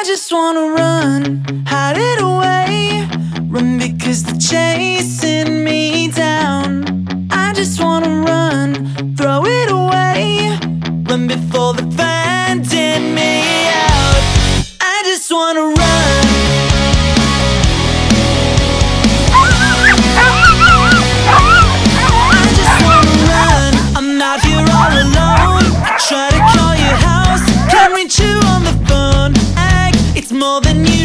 just wanna run, hide it away. Run because they're chasing me down. I just wanna run, throw it away. Run before they're finding me out. I just wanna run. I just wanna run. I'm out here all alone. Try to call your house, can't reach you on the phone. It's more than you